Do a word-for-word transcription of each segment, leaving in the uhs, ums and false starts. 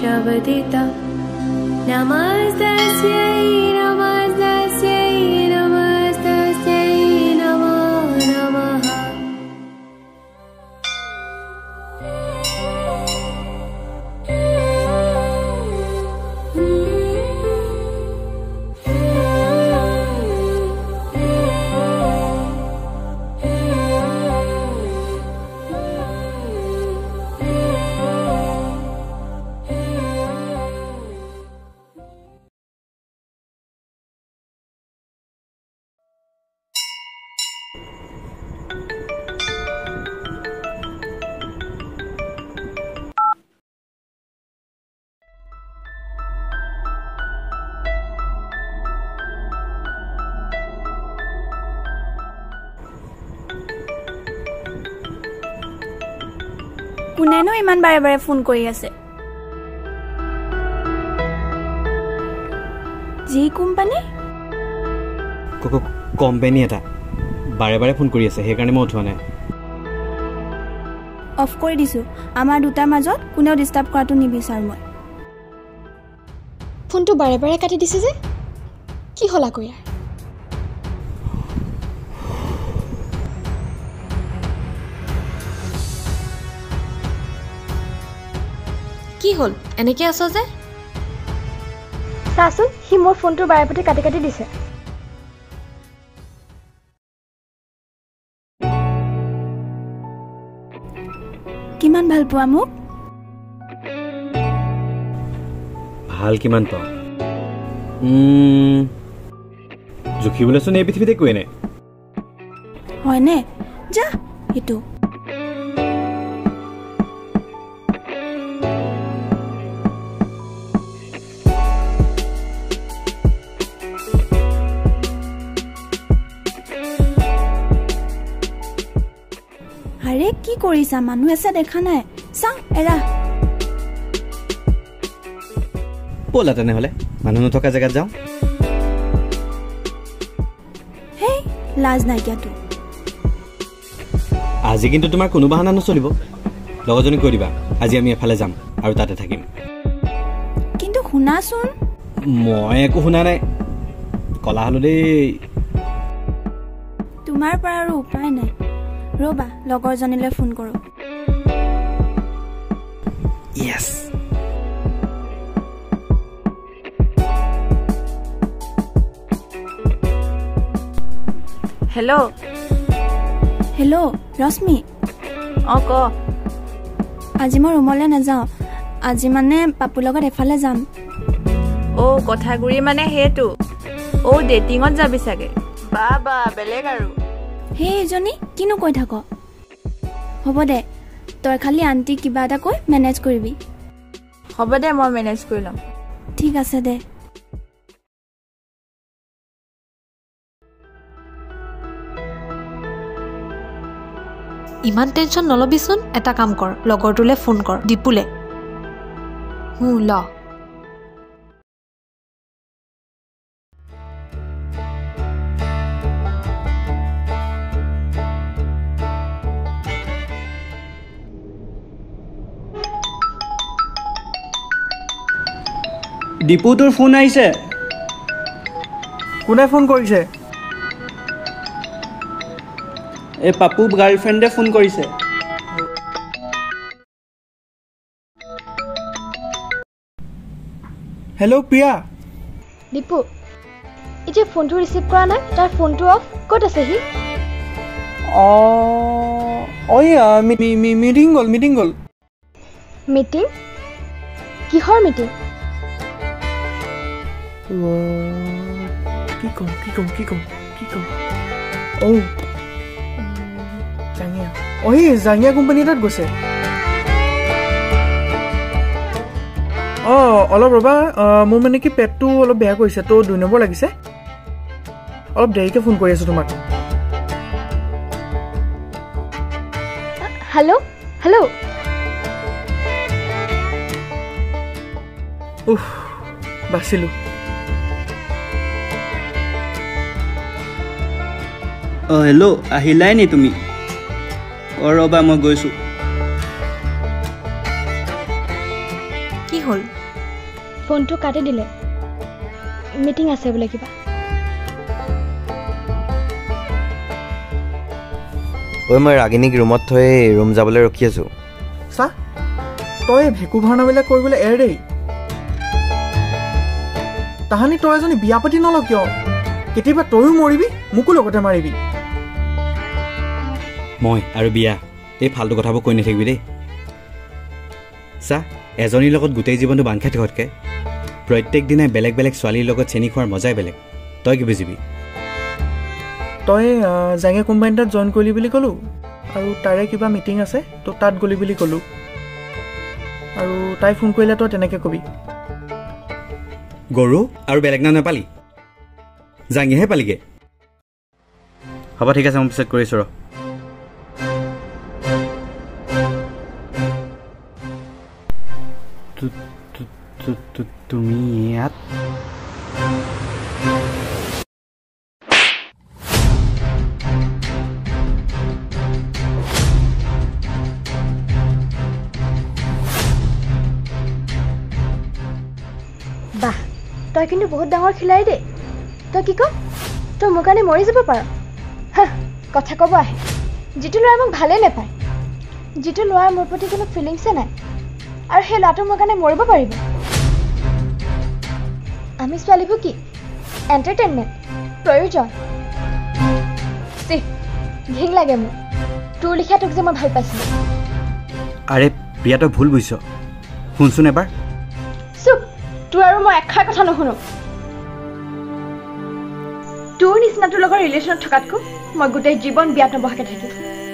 प्रवदिता नमस्तस्यै नमस्तस्यै नमस्तस्यै नमो नमः কোনেনো ইমান বাৰে বাৰে ফোন কৰি আছে জি কোম্পানী কোকো কোম্পানী এটা বাৰে বাৰে ফোন কৰি আছে সেই কাৰণে মই উঠোৱা নাই অফ কৰি দিছো আমাৰ দুটাৰ মাজত কোনেও ডিস্টার্ব কৰাটো নিবিচাৰ মই ফোনটো বাৰে বাৰে কাটি দিছে যে কি হলা কইয়া কি হল এনেকে আছো যে সাসু হি মোৰ ফোনটো বাৰে প্ৰতি কাটি কাটি দিছে কিমান ভাল পোৱা মোক ভাল কিমান পাওঁ উম জুখিবলৈচোন এই পৃথিৱীতে একোৱে নাই হয়নে যা সেইটো আৰে কি কৰিছা মানুহ আছে দেখা নাই চা এৰা ব'লা তেনেহ'লে মানুহ নথকা জেগাত যাওঁ হেই লাজ নাইকিয়াতো আজি কিন্তু তোমাৰ কোনো বাহানা নচলিব লগজনী কৈ দিবা আজি আমি এফালে যাম আৰু তাতে থাকিম কিন্তু শুনাচোন মই একো শুনা নাই কলা হলো দেই তোমাৰ পৰা আৰু উপায় নাই ৰবা লগৰজনীলৈ ফোন কৰো ইয়েস হেল্ল' হেল্ল' ৰশ্মি অ ক আজি মই ৰুমলৈ নাযাওঁ আজি মানে পাপুৰ লগত এফালে যাম অ কথাগুৰি মানে হেতু অ ডেটিঙত যাবি চাগে বা বা বেলেগ আৰু হে এজনী কিনো কৈ থাক হ'ব দে তই খালি আন্টি কিবা এটা কৈ মেনেজ কৰিবি হ'ব দে মই মেনেজ কৰি লম ঠিক আছে দে ইমান টেনশন নলবিচোন এটা কাম কৰ লগৰটোলে ফোন কৰ দীপুলে হু ল দীপু তোৰ ফোন আহিছে কোনে ফোন কৰিছে এই পাপু গাৰ্লফ্ৰেণ্ডে ফোন কৰিছে হেল্ল' প্ৰিয়া দীপু এতিয়া ফোনটো ৰিচিভ কৰা নাই তাৰ ফোনটো অফ ক'ত আছে হি অ ঐ মিটিং গ'ল মিটিং গ'ল মিটিং কিহৰ মিটিং কি কম কি কম কি কম কি কম ঔ জাঙিয়া ঐ জাঙিয়া কোম্পানী এটাত গৈছে অঁ অলপ ৰ'বা মোৰ মানে কি পেটটো অলপ বেয়া কৰিছে তো দুই নম্বৰ লাগিছে অলপ দেৰিকৈ ফোন কৰি আছোঁ তোমাক হেল্ল' হেল্ল' উফ বাচিলোঁ অঁ হেল্ল' আহিলাই নি তুমি অঁ ৰ'বা মই গৈছোঁ কি হ'ল ফোনটো কাটি দিলে মিটিং আছে বোলে কিবা ঐ মই ৰাগিনীক ৰুমত থৈ ৰুম যাবলৈ ৰখি আছো চা তই ভেকু ভাওনাবিলাক কৰিবলৈ এৰ দেই তাহানি তই এজনী বিয়া পাতি নল কিয় কেতিয়াবা তয়ো মৰিবি মোকো লগতে মাৰিবি মই আৰু বিয়া এই ফাল্টু কথাবোৰ কৈ নাথাকিবি দেই চা এজনীৰ লগত গোটেই জীৱনটো বান্ধ খাই থকাতকৈ প্ৰত্যেক দিনাই বেলেগ বেলেগ ছোৱালীৰ লগত চেনি খোৱাৰ মজাই বেলেগ তই কি বুজিবি তই জাঙে কোম্পানী তাত জইন কৰিলি বুলি ক'লোঁ আৰু তাৰে কিবা মিটিং আছে তো তাত গ'লি বুলি ক'লোঁ আৰু তাই ফোন কৰিলে তই তেনেকৈ কবি গৰু আৰু বেলেগ নাম নাপালি জাঙিহে পালিগৈ হ'ব ঠিক আছে মই পিছত কৰিছোঁ ৰ তুমি ইয়াত বাহ তই কিন্তু বহুত ডাঙৰ খিলাড়ী দেই তই কি ক তই মোৰ কাৰণে মৰি যাব পাৰ কথা ক'ব আহে যিটো ল'ৰাই মোক ভালেই নাপায় যিটো ল'ৰাৰ মোৰ প্ৰতি কোনো ফিলিংছে নাই আৰু সেই ল'ৰাটো মোৰ কাৰণে মৰিব পাৰিব আমি ছোৱালীবোৰ কি এণ্টাৰটেইনমেণ্ট প্ৰয়োজন চি ঘিং লাগে মোৰ তোৰ লিখা তোক যে মই ভাল পাইছিলোঁ আৰে প্ৰিয়া তই ভুল বুজিছ শুনচোন এবাৰ চুপ তোৰ আৰু মই এষাৰ কথা নুশুনো তোৰ নিচিনাটোৰ লগত ৰিলেশ্যনত থকাতকৈ মই গোটেই জীৱন বিয়াত নবহাকৈ থাকিম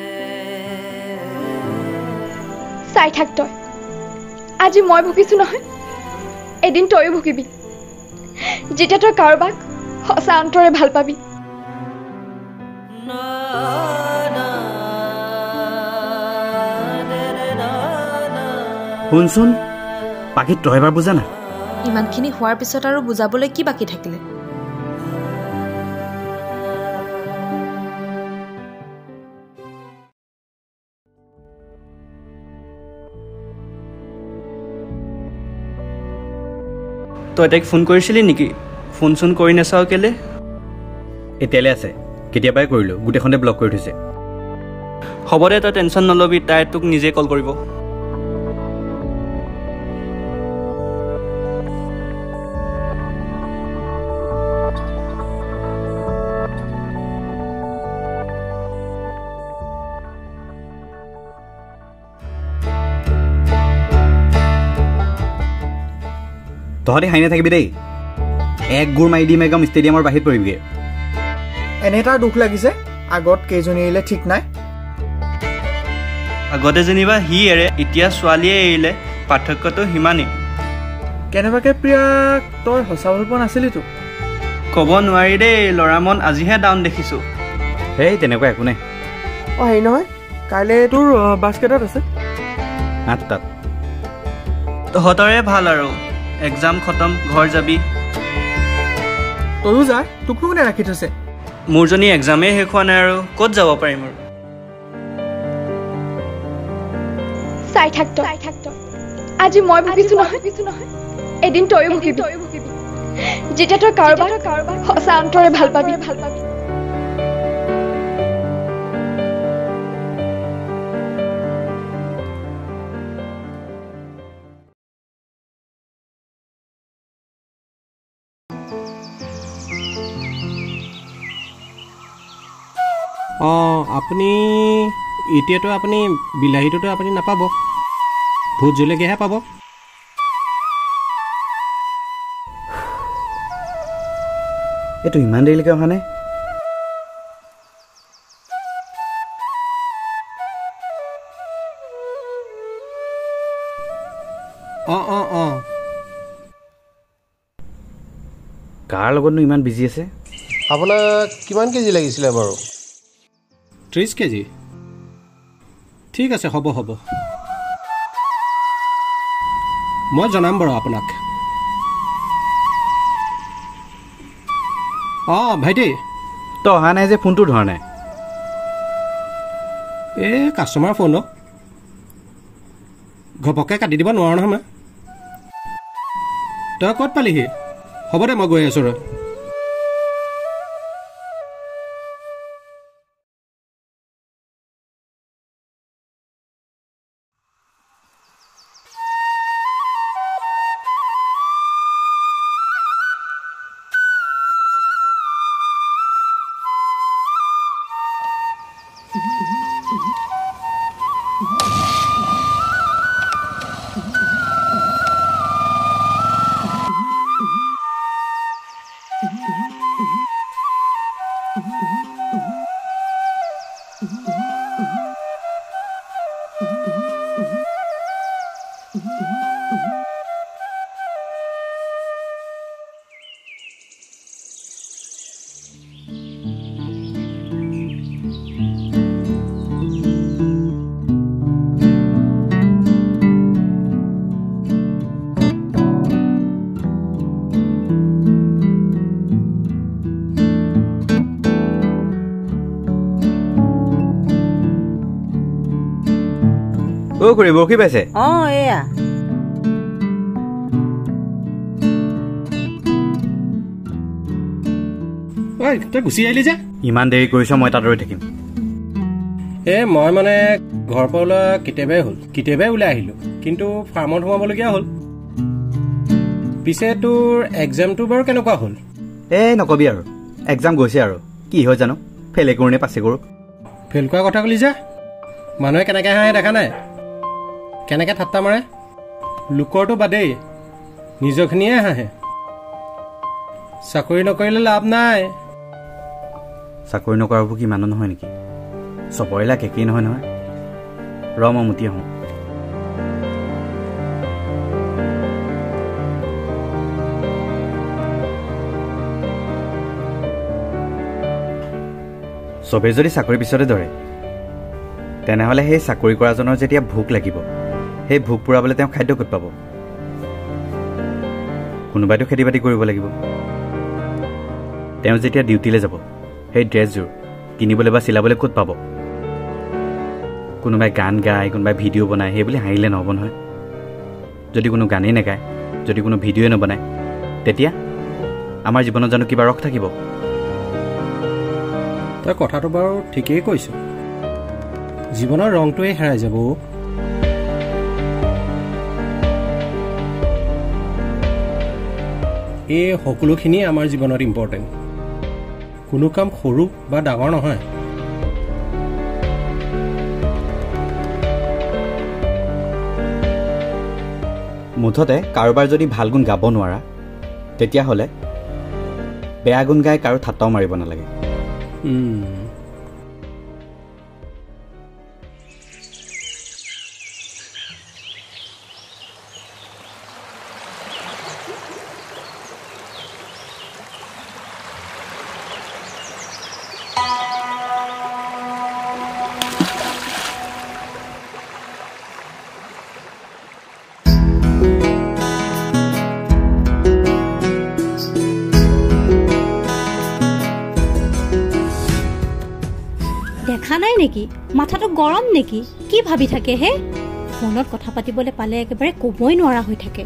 চাই থাক তই আজি মই ভুগিছোঁ নহয় এদিন তয়ো ভুগিবি যেতিয়া তই কাৰোবাক সঁচা অন্তৰে ভাল পাবি শুনচোন বাকী তই এবাৰ বুজা না ইমানখিনি হোৱাৰ পিছত আৰু বুজাবলৈ কি বাকী থাকিলে তই তাইক ফোন কৰিছিলি নেকি ফোন চোন কৰি নাচাও কেলে এতিয়ালৈ আছে কেতিয়াবাই কৰিলোঁ গোটেইখনে ব্লক কৰি থৈছে হ'ব দে তই টেনশ্যন নল'বি তাই তোক নিজে কল কৰিব তহঁতে হাঁহি নাথাকিবি দেই এক গোৰ মাৰি দিম একদম ষ্টেডিয়ামৰ বাহিৰত পৰিবিগৈ এনে তাৰ দুখ লাগিছে আগত কেইজনী এৰিলে ঠিক নাই আগতে যেনিবা সি এৰে এতিয়া ছোৱালীয়ে এৰিলে পাৰ্থক্যটো সিমানেই কেনেবাকৈ প্ৰিয়াক তই সঁচা ভাল পোৱা নাছিলিতো ক'ব নোৱাৰি দেই ল'ৰা মন আজিহে ডাউন দেখিছোঁ সেই তেনেকুৱা একো নাই অঁ হেৰি নহয় কাইলৈ তোৰ বাছ কেইটাত আছে আঠটাত তহঁতৰে ভাল আৰু এক্সাম খতম ঘৰ যাবি তয়ো যা তোকনো কোনে ৰাখি থৈছে মোৰজনী এক্সামেই শেষ হোৱা নাই আৰু ক'ত যাব পাৰিম আৰু চাই থাক তই আজি মই ভুগিছোঁ নহয় এদিন তয়ো ভুগিবি যেতিয়া তই কাৰোবাক সঁচা অন্তৰে ভাল পাবি ভাল পাবি অঁ আপুনি এতিয়াতো আপুনি বিলাহীটোতো আপুনি নাপাব ভোট জলকীয়াহে পাব এইটো ইমান দেৰিলৈকে অহা নাই অঁ অঁ অঁ কাৰ লগতনো ইমান বিজি আছে আপোনাক কিমান কেজি লাগিছিলে বাৰু ত্ৰিছ কেজি ঠিক আছে হ'ব হ'ব মই জনাম বাৰু আপোনাক অঁ ভাইটি তই অহা নাই যে ফোনটো ধৰা নাই এই কাষ্টমাৰ ফোন ঘপককৈ কাটি দিব নোৱাৰো নহয় মই তই ক'ত পালিহি হ'ব দে মই গৈ আছোঁ ৰ ও কৰি বৰশী পাইছে অ এয়া ঐ তই গুচি আহিলি যে ইমান দেৰি কৰিছ মই তাত ৰৈ থাকিম এ মই মানে ঘৰৰ পৰা ওলোৱা কেতিয়াবাই হ'ল কেতিয়াবাই ওলাই আহিলোঁ কিন্তু ফাৰ্মত সোমাবলগীয়া হ'ল পিছে তোৰ এক্সামটো বাৰু কেনেকুৱা হ'ল এই নকবি আৰু এক্সাম গৈছে আৰু কি হয় জানো ফেলে কৰোঁ নে পাছে কৰোঁ ফেল কৰা কথা ক'লি যে মানুহে কেনেকৈ হাঁহে দেখা নাই কেনেকৈ ঠাট্টা মাৰে লোকৰটো বাদেই নিজৰখিনিয়ে হাঁহে চাকৰি নকৰিলে লাভ নাই চাকৰি নকৰাবোৰ কি মানুহ নহয় নেকি চবৰে লাগ একেই নহয় নহয় ৰ মই মুতি আহোঁ চবেই যদি চাকৰি পিছতে ধৰে তেনেহ'লে সেই চাকৰি কৰাজনৰ যেতিয়া ভোক লাগিব সেই ভোক পূৰাবলৈ তেওঁ খাদ্য ক'ত পাব কোনোবাইতো খেতি বাতি কৰিব লাগিব তেওঁ যেতিয়া ডিউটিলৈ যাব সেই ড্ৰেছযোৰ কিনিবলৈ বা চিলাবলৈ ক'ত পাব কোনোবাই গান গায় কোনোবাই ভিডিঅ' বনায় সেই বুলি হাঁহিলে নহ'ব নহয় যদি কোনো গানেই নাগায় যদি কোনো ভিডিঅ'ই নবনায় তেতিয়া আমাৰ জীৱনত জানো কিবা ৰস থাকিব তই কথাটো বাৰু ঠিকেই কৈছ জীৱনৰ ৰংটোৱে হেৰাই যাব এই সকলোখিনি আমাৰ জীৱনত ইম্পৰ্টেণ্ট কোনো কাম সৰু বা ডাঙৰ নহয় মুঠতে কাৰোবাৰ যদি ভাল গুণ গাব নোৱাৰা তেতিয়াহ'লে বেয়া গুণ গাই কাৰো ঠাট্টাও মাৰিব নালাগে দেখা নাই নেকি মাথাটো গৰম নেকি কি ভাবি থাকে হে ফোনত কথা পাতিবলৈ পালে একেবাৰে ক'বই নোৱাৰা হৈ থাকে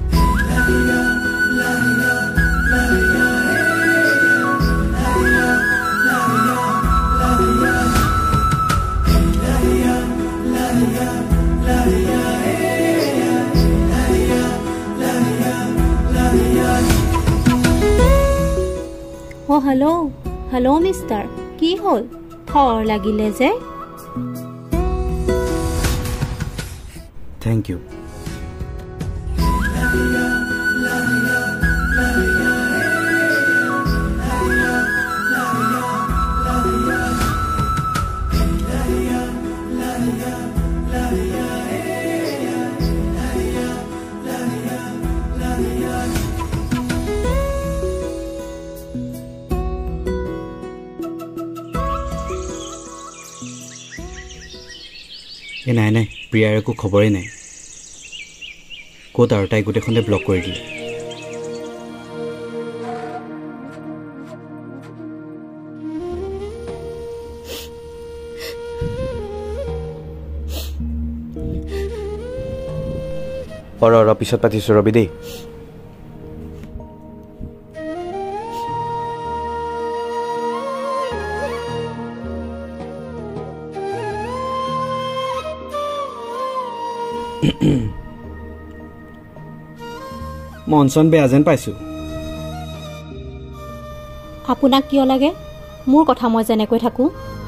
অ হেল্ল' হেল্ল' মিষ্টাৰ কি হ'ল থৰ লাগিলে যে থেংক ইউ এই নাই নাই প্ৰিয়াৰ একো খবৰেই নাই ক'ত আৰু তাই গোটেইখনে ব্লক কৰি দিলে অৰ অৰ পিছত পাতিছোঁ ৰবি দেই মন চন বেয়া যেন পাইছোঁ। আপোনাক কিয় লাগে? মোৰ কথা মই যেনেকৈ থাকোঁ।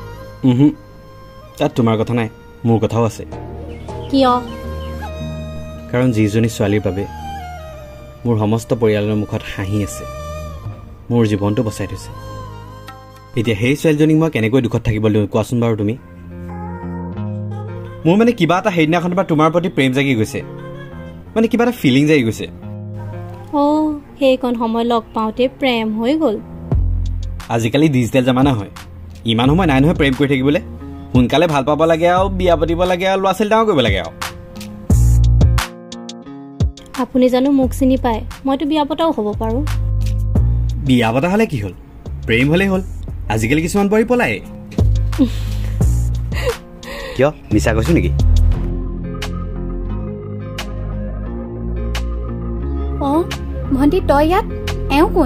তাত তোমাৰ কথা নাই, মোৰ কথাও আছে। কিয়? কাৰণ যিজনী ছোৱালীৰ বাবে মোৰ সমস্ত পৰিয়ালৰ মুখত হাঁহি আছে, মোৰ জীৱনটো বচাই থৈছে, এতিয়া সেই ছোৱালীজনীক মই কেনেকৈ দুখত থাকিব লাগিব কোৱাচোন বাৰু তুমি? মোৰ মানে কিবা এটা সেইদিনাখনৰ পৰা তোমাৰ প্ৰতি প্ৰেম জাগি গৈছে, মানে কিবা এটা ফিলিং জাগি গৈছে। অ' সেইকণ সময় লগ পাওঁতে প্ৰেম হৈ গ'ল। আজিকালি ডিজিটেল জামানা হয়, ইমান সময় নাই নহয় প্ৰেম কৰি থাকিবলৈ। সোনকালে ভাল পাব লাগে আৰু বিয়া পাতিব লাগে আৰু ল'ৰা ছোৱালী ডাঙৰ কৰিব লাগে আৰু। আপুনি জানো মোক চিনি পায়? মইতো বিয়া পতাও হ'ব পাৰোঁ। বিয়া পতা হ'লে কি হ'ল? প্ৰেম হ'লেই হ'ল। আজিকালি কিছুমান পৰি পলায়। কিয় মিছা কৈছোঁ নেকি? অঁ ভণ্টি তই ইয়াত? এওঁ কোন?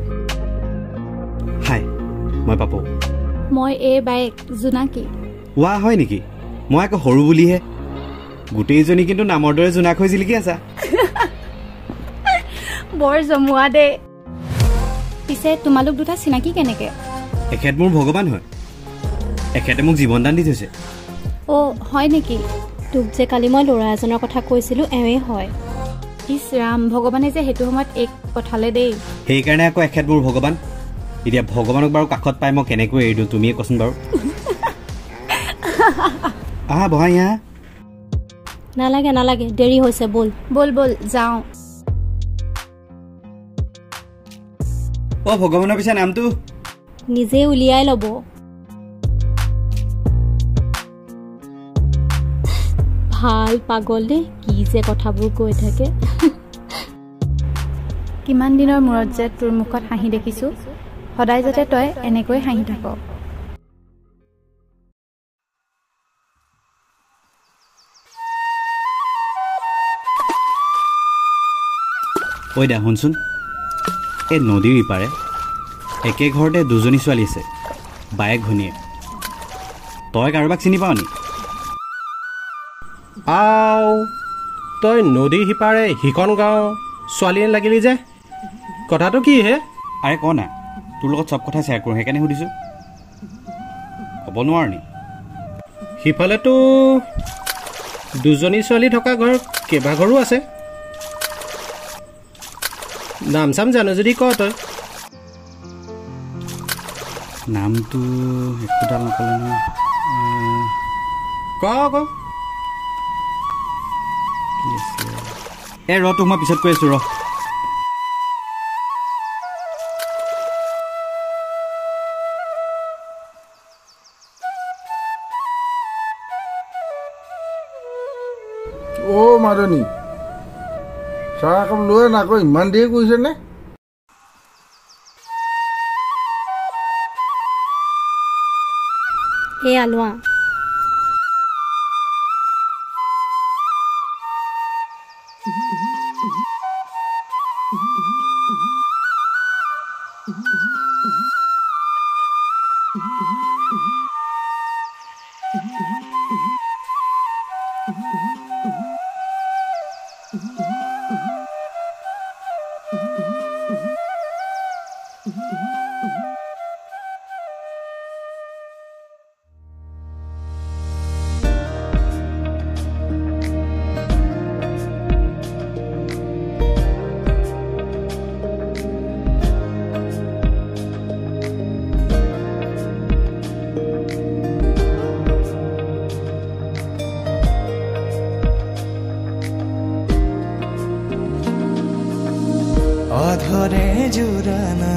হাই, মই পাপু। মই এই বাইক জোনাকী। ৱা হয় নেকি? মই আকৌ সৰু বুলিহে। গোটেইজনী কিন্তু নামৰ দৰে জোনাক হৈ জিলিকি আছা। বৰ জমুৱা দে। পিছে তোমালোক দুটা চিনাকি কেনেকে? এখেত মোৰ ভগৱান হয়, এখেতে মোক জীৱন দান দি থৈছে। অ' হয় নেকি? তোক যে কালি মই ল'ৰা এজনৰ কথা কৈছিলোঁ এওঁৱেই হয়। ইছ ৰাম, ভগৱানে যে সেইটো সময়ত এক পঠালে দেই। সেইকাৰণে আকৌ এখেত মোৰ ভগৱান। এতিয়া ভগৱানক বাৰু কাষত পাই মই কেনেকৈ এৰি দিওঁ তুমিয়ে কচোন বাৰু। আহা বহা ইহা। নালাগে নালাগে, দেৰি হৈছে, ব'ল ব'ল ব'ল যাওঁ। অ' ভগৱানৰ পিছে নামটো নিজে উলিয়াই ল'ব। ভাল পাগল দেই, কি যে কথাবোৰ কৈ থাকে। কিমান দিনৰ মূৰত যে তোৰ মুখত হাঁহি দেখিছোঁ, সদায় যাতে তই এনেকৈ হাঁহি থাক। ঐ দা শুনচোন, এই নদীৰ ইপাৰে একে ঘৰতে দুজনী ছোৱালী আছে, বায়েক ভনীয়ে। তই কাৰোবাক চিনি পাৱ নি? আও, তই নদীৰ সিপাৰে সিখন গাঁও ছোৱালী লাগিলি যে, কথাটো কি হে? আৰে ক না, তোৰ লগত চব কথা শ্বেয়াৰ কৰোঁ সেইকাৰণে সুধিছোঁ। ক'ব নোৱাৰ নি? সিফালেতো দুজনী ছোৱালী থকা ঘৰ কেইবাঘৰো আছে। নাম চাম জানো যদি ক তই। নামটো একোডাল নক'লে নহয়। ক ক কি আছিলে? এ ৰ, তোক মই পিছত কৈ আছোঁ ৰ। অ' মাদনী, চাহ একাপ লৈ আন আকৌ, ইমান দেৰি কৰিছেনে? এয়া লোৱা। অধরে জুরানা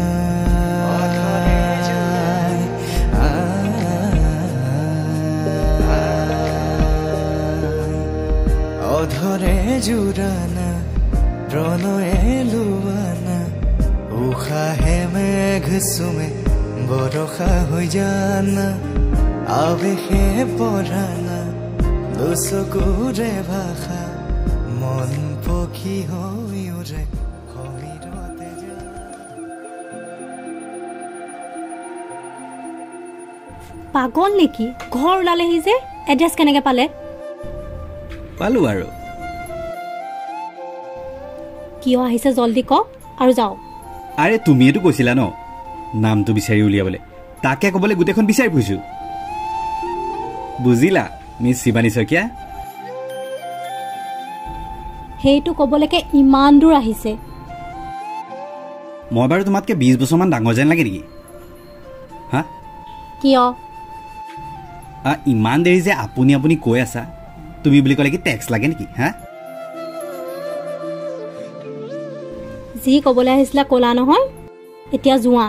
অধরে জুরানা প্রণয়ে লুবানা উষাহে মেঘ সুমে বরষা হৈ জানা আবেশে পঢ়ানা দুচকুৰে ভাষা মন পক্ষী হৈ উৰে। পাগল নেকি? ঘৰ ওলালেহি যে, এড্ৰেছ কেনেকৈ পালে? পালোঁ আৰু কিয় আহিছে জলদি কওক আৰু যাওক আৰে তুমিয়েতো কৈছিলা ন নামটো বিচাৰি উলিয়াবলৈ তাকে ক'বলৈ গোটেইখন বিচাৰি ফুৰিছোঁ বুজিলা মিছ শিৱানী শইকীয়া সেইটো ক'বলৈকে ইমান দূৰ আহিছে মই বাৰু তোমাতকৈ বিশ বছৰমান ডাঙৰ যেন লাগে নেকি হা কিয় ইমান দেৰি যে আপুনি আপুনি কৈ আছা তুমি বুলি ক'লে কি টেক্স লাগে নেকি হা যি ক'বলৈ আহিছিলা ক'লা নহয় এতিয়া যোৱা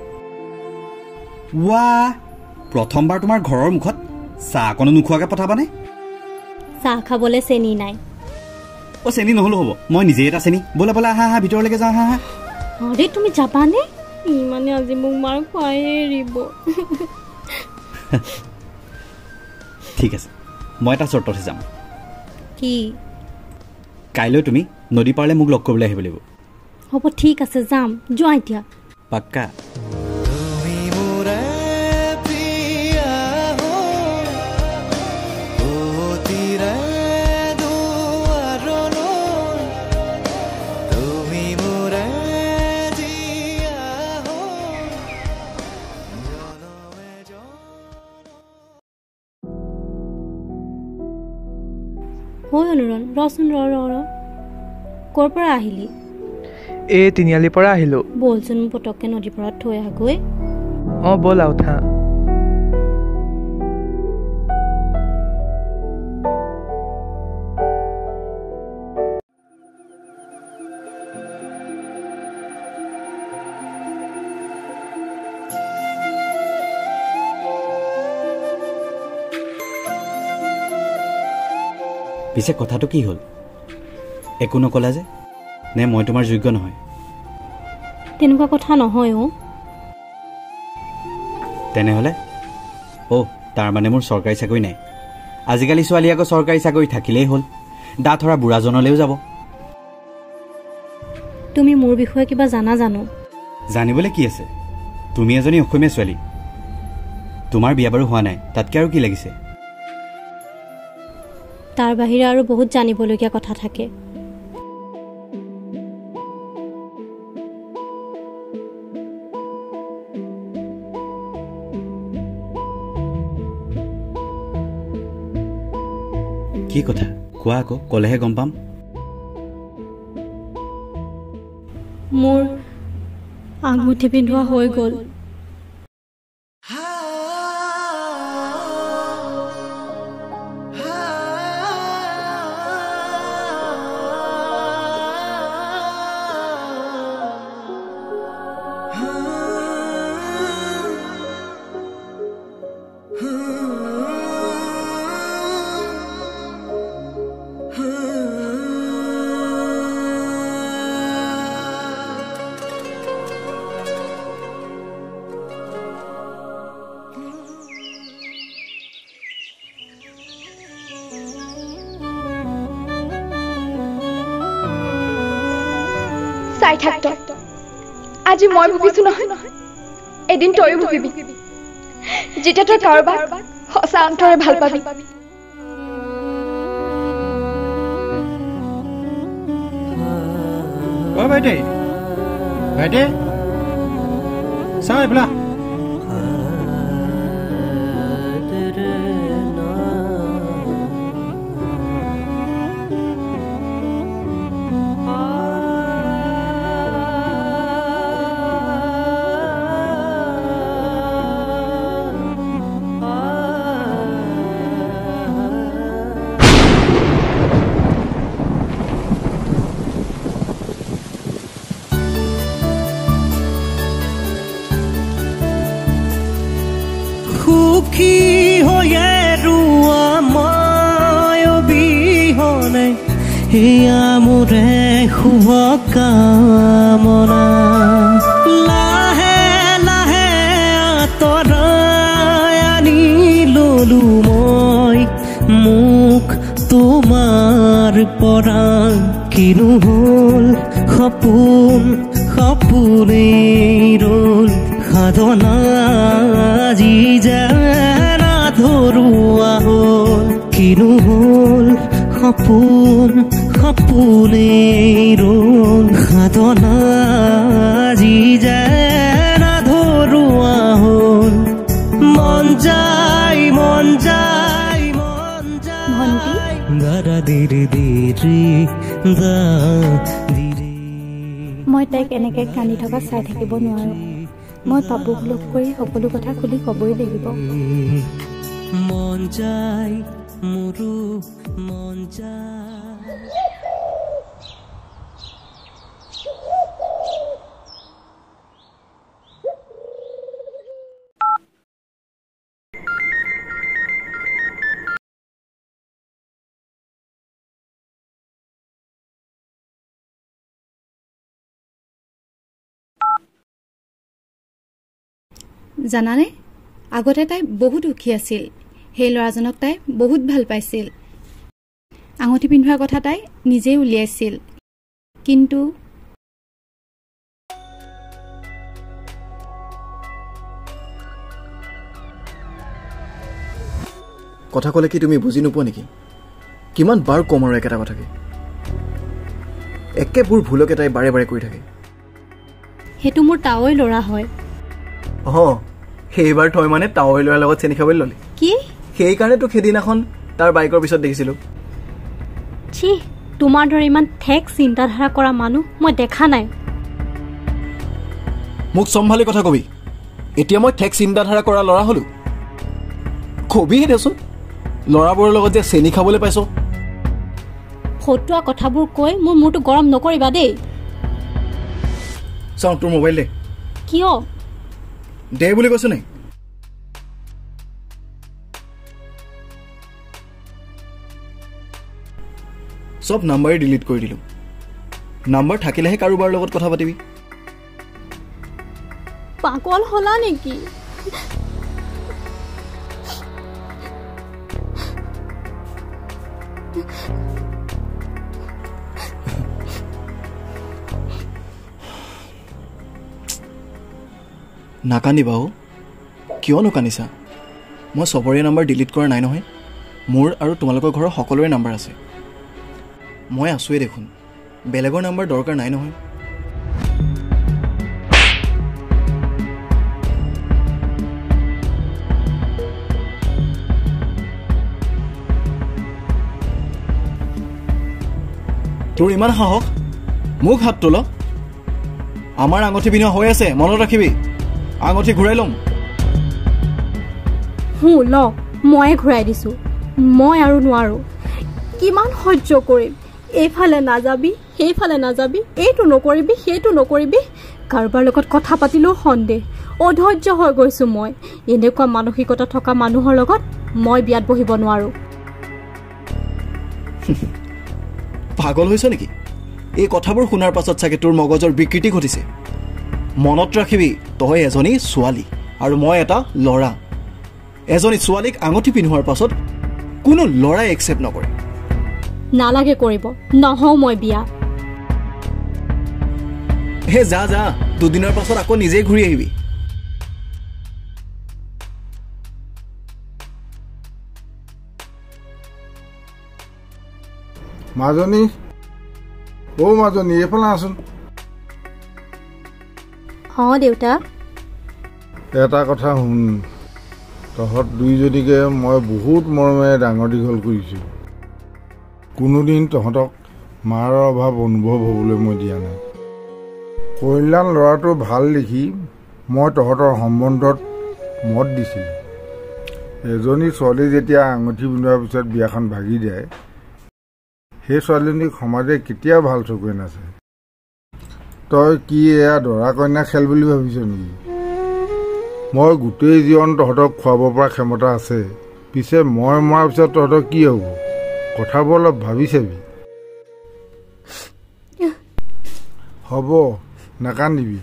ৱা প্ৰথমবাৰ তোমাৰ ঘৰৰ মুখত চাহ অকণো নোখোৱাকৈ পঠাবানে চাহ খাবলৈ চেনি নাই অ' চেনি নহ'লেও হ'ব মই নিজে এটা চেনি বোলে বোলে আহা আহা ভিতৰলৈকে যাওঁ আহা আহা আৰে তুমি যাবানে ইমানে আজি মোক মাৰ খুৱাই এৰিব ঠিক আছে মই এটা চৰ্ততহে যাম কি কাইলৈ তুমি নদী পাৰলৈ মোক লগ কৰিবলৈ আহিব লাগিব হ'ব ঠিক আছে যাম যোৱা এতিয়া পাক্কা হয় অনুৰণ ৰচোন ৰ ৰ ৰ ক'ৰ পৰা আহিলি এই তিনিআলিৰ পৰা আহিলোঁ বলচোন মোক পটককৈ নদীৰ পাৰত থৈ আহগৈ অঁ ব'লা উঠা পিছে কথাটো কি হ'ল একো নকলা যে নে মই তোমাৰ যোগ্য নহয় তেনেকুৱা কথা নহয় অ' তেনেহ'লে অ' তাৰমানে মোৰ চৰকাৰী চাকৰি নাই আজিকালি ছোৱালী আকৌ চৰকাৰী চাকৰি থাকিলেই হ'ল দাঁত সৰা বুঢ়াজনলৈও যাব তুমি মোৰ বিষয়ে কিবা জানা জানো জানিবলৈ কি আছে তুমি এজনী অসমীয়া ছোৱালী তোমাৰ বিয়া বাৰু হোৱা নাই তাতকৈ আৰু কি লাগিছে তাৰ বাহিৰে আৰু বহুত জানিবলগীয়া কথা থাকে কি কথা কোৱা আকৌ ক'লেহে গম পাম মোৰ আঙুঠি পিন্ধোৱা হৈ গ'ল চাই থাক তই আজি মই ভুগিছো নহয় এদিন তইও ভুগিবি যেতিয়া তই কাৰোবাক সঁচা অন্তৰে ভাল পাবি অ বাইদেউ বাইদেউ চাই এইফালে সুখী হৈয়ে ৰোৱা মই অবিহনে এয়া মোৰে শুভ কামনা লাহে লাহে আঁতৰাই আনি ললো মই মোক তোমাৰ পৰা কিনো হ'ল সপোন সপোনেই ৰ'ল সাধনা আজি যেন আধৰুৱা হ'ল কিনো হ'ল সপোন সপোনে ৰোল সাধনা যি যেন ধৰুৱা হ'ল মন যায় মন যায় মন যায় দাদা দিৰি দিৰি দা দিৰি মই তাইক এনেকৈ কান্দি থকা চাই থাকিব নোৱাৰোঁ মই পাপুক লগ কৰি সকলো কথা খুলি ক'বই লাগিব মন যায় মোৰো মন যায় জানানে আগতে তাই বহুত সুখী আছিল সেই ল'ৰাজনক তাই বহুত ভাল পাইছিল আঙুঠি পিন্ধোৱাৰ কথা তাই নিজেই উলিয়াইছিল কিন্তু কথা ক'লে কি তুমি বুজি নোপোৱা নেকি কিমান বাৰ কম আৰু একেটা কথাকে একেবোৰ ভুলকে তাই বাৰে বাৰে কৰি থাকে সেইটো মোৰ তাৱৈ ল'ৰা হয় অঁ সেইবাৰ তই মানে তাৱৈ ল'ৰাৰ লগত চেনি খাবলৈ ল'লি কি সেইকাৰণে তোক সেইদিনাখন তাৰ বাইকৰ পিছত দেখিছিলোঁ ছি তোমাৰ দৰে ইমান ঠেক চিন্তাধাৰা কৰা মানুহ মই দেখা নাই মোক চম্ভালি কথা কবি এতিয়া মই ঠেক চিন্তাধাৰা কৰা ল'ৰা হ'লো কবিহে দেচোন ল'ৰাবোৰৰ লগত যে চেনি খাবলৈ পাইছ ফটোৱা কথাবোৰ কৈ মোৰ মূৰটো গৰম নকৰিবা দেই চাওঁ তোৰ মোবাইল দে কিয় দে বুলি কৈছো নাই সব নাম্বাৰে ডিলিট কৰি দিলোঁ নাম্বাৰ থাকিলেহে কাৰোবাৰ লগত কথা পাতিবি পাগল হলা নেকি নাকান্দিবা অ' কিয়নো কান্দিছা মই চবৰে নাম্বাৰ ডিলিট কৰা নাই নহয় মোৰ আৰু তোমালোকৰ ঘৰৰ সকলোৰে নাম্বাৰ আছে মই আছোৱেই দেখোন বেলেগৰ নাম্বাৰ দৰকাৰ নাই নহয় তোৰ ইমান সাহস মোক হাত তোল আমাৰ আঙুঠি পিন্ধোৱা হৈ আছে মনত ৰাখিবি আঙুঠি ঘূৰাই ল'ম হু ল মই ঘূৰাই দিছোঁ মই আৰু নোৱাৰোঁ কিমান সহ্য কৰিম এইফালে নাযাবি সেইফালে নাযাবি এইটো নকৰিবি সেইটো নকৰিবি কাৰোবাৰ লগত কথা পাতিলেও সন্দেহ অধৈৰ্য হৈ গৈছোঁ মই এনেকুৱা মানসিকতা থকা মানুহৰ লগত মই বিয়াত বহিব নোৱাৰোঁ পাগল হৈছ নেকি এই কথাবোৰ শুনাৰ পাছত চাগে তোৰ মগজৰ বিকৃতি ঘটিছে মনত ৰাখিবি তই এজনী ছোৱালী আৰু মই এটা ল'ৰা এজনী ছোৱালীক আঙুঠি পিন্ধোৱাৰ পাছত কোনো ল'ৰাই একচেপ্ট নকৰে নালাগে কৰিব নহওঁ মই বিয়া হে যা যা দুদিনৰ পাছত আকৌ নিজেই ঘূৰি আহিবি মাজনী অ মাজনী এইফালে আছোন অঁ দেউতা এটা কথা শুন তহঁত দুইজনীকে মই বহুত মৰমেৰে ডাঙৰ দীঘল কৰিছোঁ কোনোদিন তহঁতক মাৰ অভাৱ অনুভৱ হ'বলৈ মই দিয়া নাই কল্যাণ ল'ৰাটো ভাল দেখি মই তহঁতৰ সম্বন্ধত মত দিছিলোঁ এজনী ছোৱালী যেতিয়া আঙুঠি পিন্ধোৱাৰ পিছত বিয়াখন ভাগি যায় সেই ছোৱালীজনীক সমাজে কেতিয়াও ভাল চকুৱে নাচায় তই কি এয়া দৰা কইনা খেল বুলি ভাবিছ নেকি মই গোটেই জীৱন তহঁতক খুৱাব পৰা ক্ষমতা আছে পিছে মই মৰাৰ পিছত তহঁতৰ কি হ'ব কথাবোৰ অলপ ভাবি চাবি হ'ব নাকান্দিবি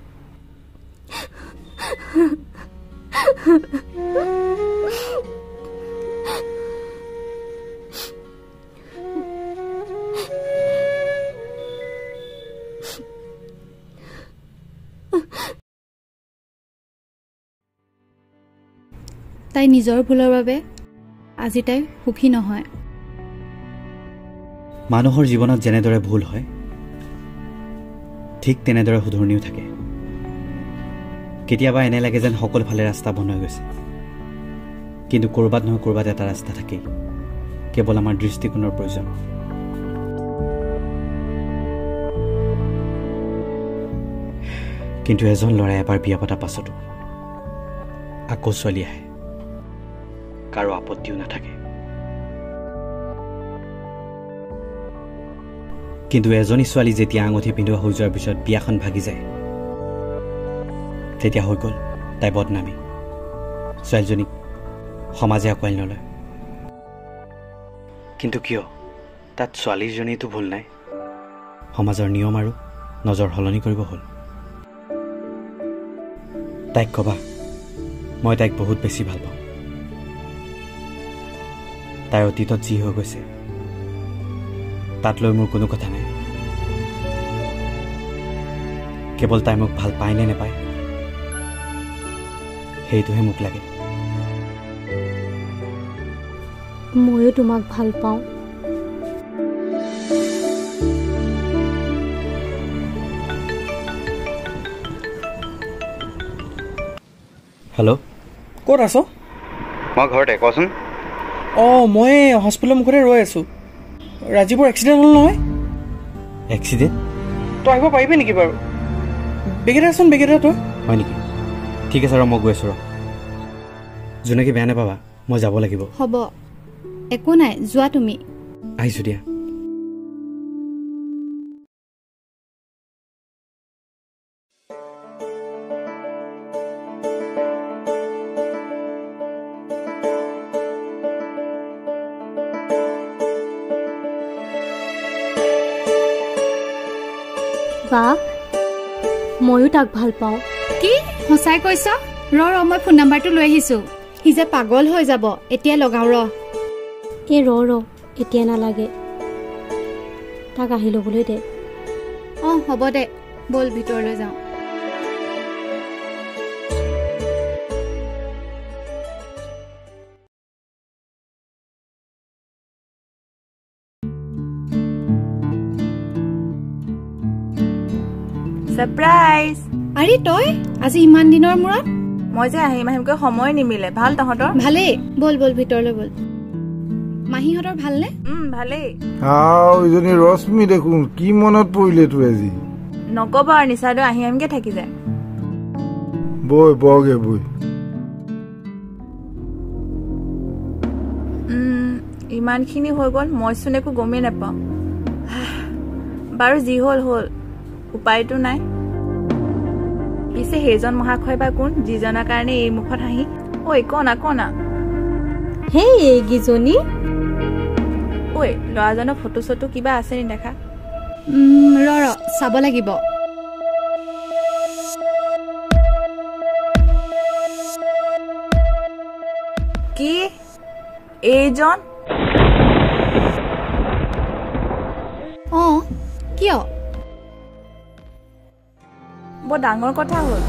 তাই নিজৰ ভুলৰ বাবে আজি তাই সুখী নহয় মানুহৰ জীৱনত যেনেদৰে ভুল হয় ঠিক তেনেদৰে শুধৰণিও থাকে কেতিয়াবা এনে লাগে যেন সকলো ফালে ৰাস্তা বন্ধ হৈ গৈছে কিন্তু কৰবাত নহয় কৰবাত এটা ৰাস্তা থাকে কেৱল আমাৰ দৃষ্টিকোণৰ প্ৰয়োজন কিন্তু এজন ল'ৰাই এবাৰ বিয়া পতা পাছতো আকৌ ছোৱালী আহে কাৰো আপত্তিও নাথাকে কিন্তু এজনী ছোৱালী যেতিয়া আঙুঠি পিন্ধোৱা হৈ যোৱাৰ পিছত বিয়াখন ভাগি যায় তেতিয়া হৈ গ'ল তাই বদনামী ছোৱালীজনীক সমাজে আঁকোৱালি নলয় কিন্তু কিয় তাত ছোৱালীজনীতো ভুল নাই সমাজৰ নিয়ম আৰু নজৰ সলনি কৰিব হ'ল তাইক ক'বা মই তাইক বহুত বেছি ভাল পাওঁ তাইৰ অতীতত যি হৈ গৈছে তাত লৈ মোৰ কোনো কথা নাই কেৱল তাই মোক ভাল পায় নে নেপায় সেইটোহে মোক লাগে ময়ো তোমাক ভাল পাওঁ হেল্ল' ক'ত আছ মই ঘৰতে কচোন অঁ মই হস্পিটেলৰ মুখতে ৰৈ আছোঁ ৰাজীৱৰ এক্সিডেণ্ট হ'ল নহয় এক্সিডেণ্ট তই আহিব পাৰিবি নেকি বাৰু বেগেটাচোন বেগেটা তই হয় নেকি ঠিক আছে ৰ মই গৈ আছোঁ ৰ জোনাকী বেয়া নাপাবা মই যাব লাগিব হ'ব একো নাই যোৱা তুমি আহিছোঁ দিয়া বা ময়ো তাক ভাল পাওঁ কি সঁচাই কৈছ ৰ ৰ মই ফোন নাম্বাৰটো লৈ আহিছোঁ সি যে পাগল হৈ যাব এতিয়া লগাওঁ ৰ এই ৰ ৰ এতিয়া নালাগে তাক আহি ল'বলৈ দে অঁ হ'ব দে ব'ল ভিতৰলৈ যাওঁ সাৰপ্ৰাইজ আৰে তই আজি ইমান দিনৰ মূৰত মই যে আহিম আহিমকৈ সময় নিমিলে ভাল তহঁতৰ ভালেই বল বল ভিতৰলৈ বল মাহীহঁতৰ ভালনে ভালেই আও ইজনী ৰশ্মি দেখোন কি মনত পৰিলে তোৰ আজি নকবা আৰু নিচাদে আহি আহিমকৈ থাকি যায় বৈ বগে বৈ ইমানখিনি হৈ গ'ল মইচোন একো গমেই নাপাওঁ বাৰু যি হ'ল হ'ল উপায়তো নাই পিছে সেইজন মহাশয় বা কোন যিজনৰ কাৰণে এই মুখত হাঁহি ঐ কনা কনা হেই এইকেইজনী ঐ ল'ৰাজনৰ ফটো চটো কিবা আছে নি দেখা ৰ ৰ চাব লাগিব কি এইজন অঁ কিয় বৰ ডাঙৰ কথা হ'ল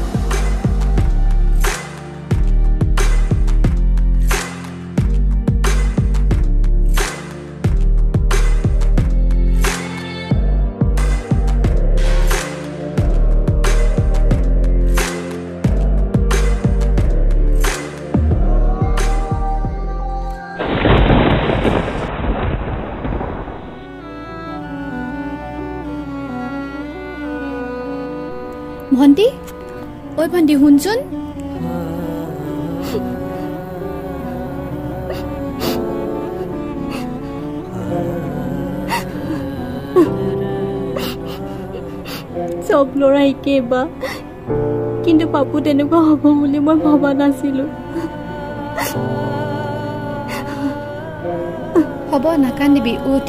ভণ্টি ঐ ভণ্টি শুনচোন চব ল'ৰা একেই বা কিন্তু পাপু তেনেকুৱা হ'ব বুলি মই ভবা নাছিলো হ'ব নাকান্দিবি উঠ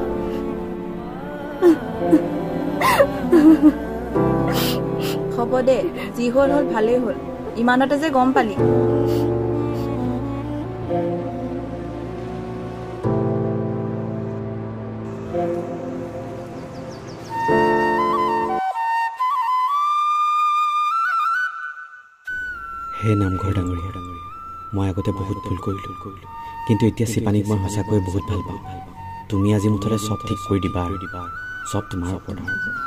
হ'ব দে যি হ'ল হ'ল ভালেই হ'ল ইমানতে যে গম পালি হে নামঘৰ ডাঙৰীয়া ডাঙৰীয়া মই আগতে বহুত ভুল কৰিলোঁ কৰিলোঁ কিন্তু এতিয়া চিপানীক মই সঁচাকৈ বহুত ভাল পাওঁ তুমি আজি মুঠতে চব ঠিক কৰি দিবা আৰু দিবা চব তোমাৰ ওপৰত।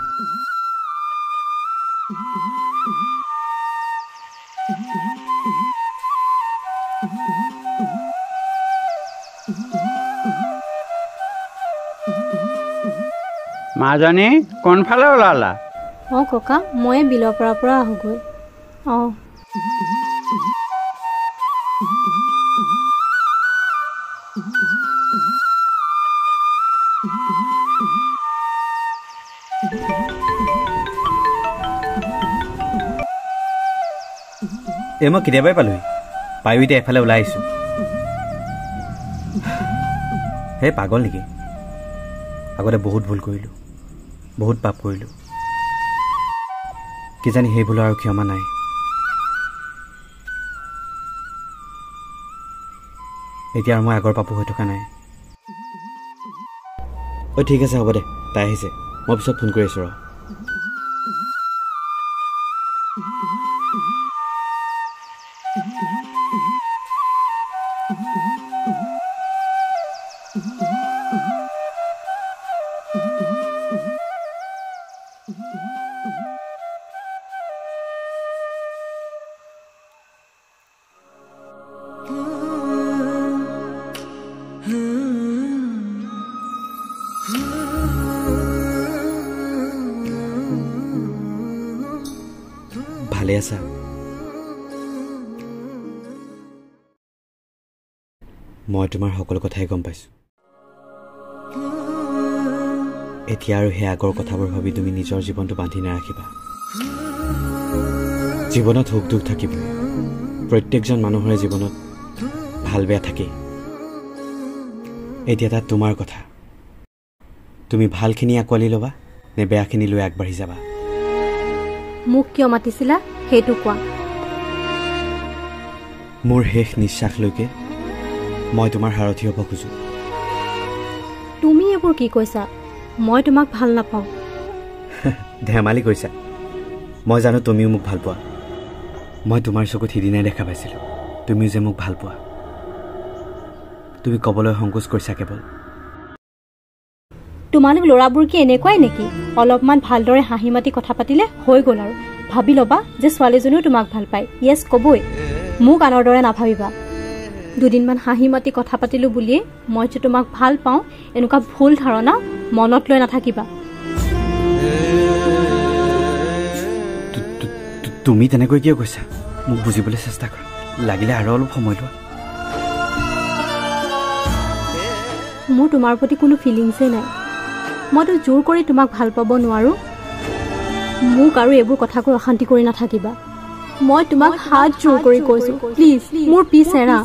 মাজনী কোনফালে ওলালা? অঁ ককা, মই বিলৰ পৰা পৰা আহোগৈ। অঁ এই মই কেতিয়াবাই পালোহি, পায়ো এতিয়া এফালে ওলাই আহিছোঁ। হে পাগল নেকি? আগতে বহুত ভুল কৰিলোঁ, বহুত পাপ কৰিলোঁ, কিজানি সেই ভুলৰ আৰু ক্ষমা নাই। এতিয়া আৰু মই আগৰ পাপো হৈ থকা নাই। ঐ ঠিক আছে হ'ব দে, তাই আহিছে, মই পিছত ফোন কৰি আছোঁ ৰ। ভালে আছা? মই তোমাৰ সকলো কথাই গম পাইছোঁ। এতিয়া আৰু সেই আগৰ কথাবোৰ ভাবি তুমি নিজৰ জীৱনটো বান্ধি নাৰাখিবা। জীৱনত সুখ দুখ থাকিবই, প্ৰত্যেকজন মানুহৰে জীৱনত ভাল বেয়া থাকেই। এতিয়া তাত তোমাৰ কথা, তুমি ভালখিনি আঁকোৱালি ল'বা নে বেয়াখিনি লৈ আগবাঢ়ি যাবা? মোক কিয় মাতিছিলা সেইটো কোৱা। মোৰ শেষ নিশ্বাসলৈকে মই তোমাৰ সাৰথি হ'ব খোজোঁ। তুমি এইবোৰ কি কৈছা? মই তোমাক ভাল নাপাওঁ। ধেমালি কৈছা? মই জানো তুমিও মোক ভাল পোৱা। মই তোমাৰ চকুত সিদিনাই দেখা পাইছিলোঁ তুমিও যে মোক ভাল পোৱা। তুমি ক'বলৈ সংকোচ কৰিছা কেৱল। তোমালোক ল'ৰাবোৰ কি এনেকুৱাই নেকি? অলপমান ভালদৰে হাঁহি মাতি কথা পাতিলে হৈ গ'ল আৰু ভাবি ল'বা যে ছোৱালীজনীও তোমাক ভাল পায়। য়েছ ক'বই, মোক আনৰ দৰে নাভাবিবা। দুদিনমান হাঁহি মাতি কথা পাতিলোঁ বুলিয়ে মই যে তোমাক ভাল পাওঁ এনেকুৱা ভুল ধাৰণা মনত লৈ নাথাকিবা। তুমি তেনেকৈ কিয় কৈছা? মোক বুজিবলৈ চেষ্টা কৰা, লাগিলে আৰু অলপ সময় লোৱা। মোৰ তোমাৰ প্ৰতি কোনো ফিলিংছেই নাই। মইতো জোৰ কৰি তোমাক ভাল পাব নোৱাৰোঁ। মোক আৰু এইবোৰ কথা কৈ অশান্তি কৰি নাথাকিবা। মই তোমাক হাত জোৰ কৰি কৈছোঁ, প্লিজ মোৰ পিছ এৰা।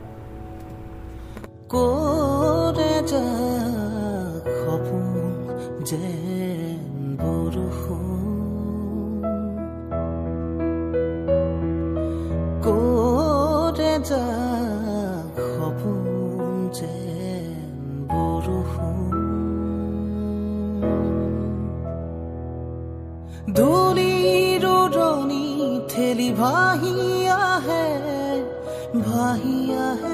করে যা খপন যেন বৰষুণ, করে যা খপন যেন বৰষুণ, ধূলিৰ উৰণি ঠেলি ভাহি আহে ভাহি আহে,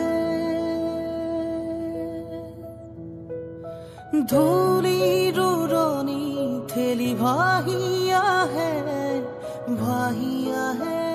ধূলিৰ উৰণি ঠেলি ভাহি আহে ভাহি আহে।